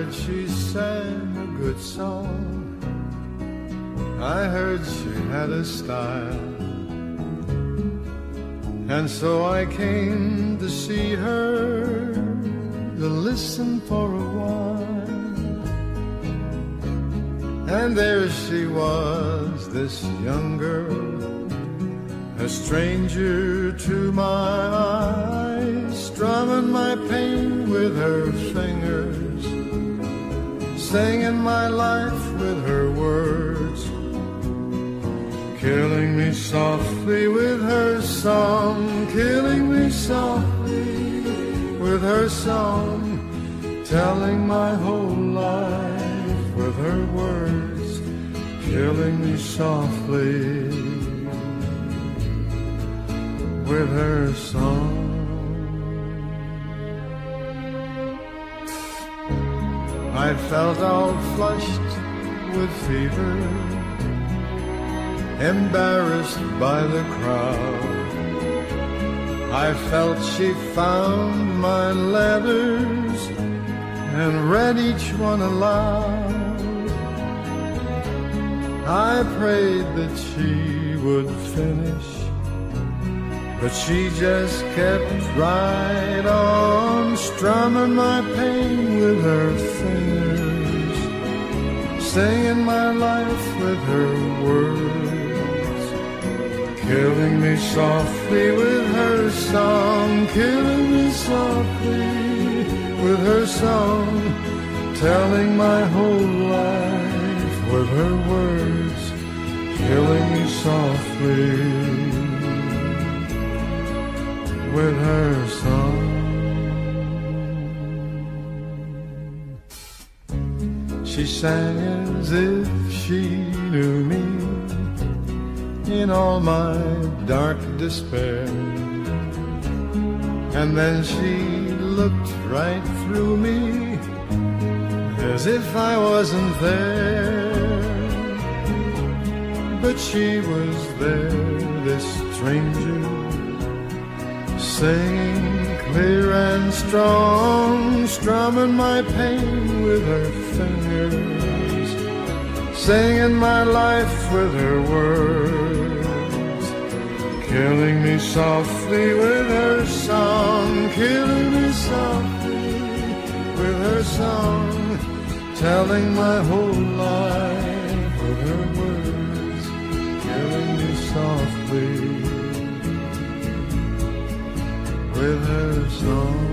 heard she sang a good song. I heard she had a style. And so I came to see her, to listen for a while. And there she was, this young girl, a stranger to my eyes, strumming my pain with her fingers, singing my life with her words, killing me softly with her song, killing me softly with her song, telling my whole life with her words, killing me softly with her song. I felt all flushed with fever, embarrassed by the crowd. I felt she found my letters and read each one aloud. I prayed that she would finish, but she just kept right on, strumming my pain with her fingers, singing my life with her words, killing me softly with her song, killing me softly with her song, telling my whole life with her words, killing me softly with her song. She sang as if she knew me in all my dark despair, and then she looked right through me as if I wasn't there. But she was there, this stranger, singing clear and strong, strumming my pain with her fingers, singing my life with her words, killing me softly with her song, killing me softly with her song, telling my whole life with her words, killing me softly with her song.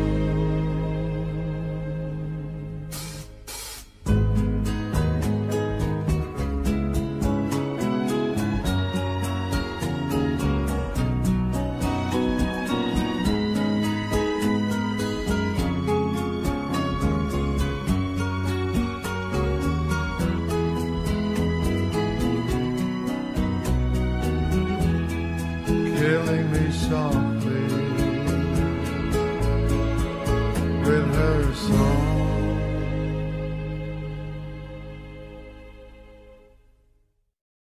Killing me softly with her song.